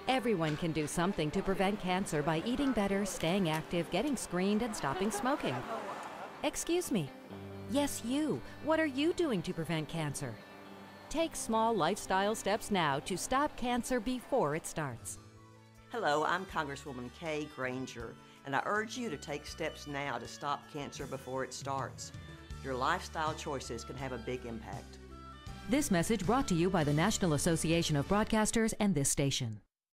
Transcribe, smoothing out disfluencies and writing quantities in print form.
Everyone can do something to prevent cancer by eating better, staying active, getting screened, and stopping smoking. Excuse me. Yes, you. What are you doing to prevent cancer? Take small lifestyle steps now to stop cancer before it starts. Hello, I'm Congresswoman Kay Granger, and I urge you to take steps now to stop cancer before it starts. Your lifestyle choices can have a big impact. This message brought to you by the National Association of Broadcasters and this station.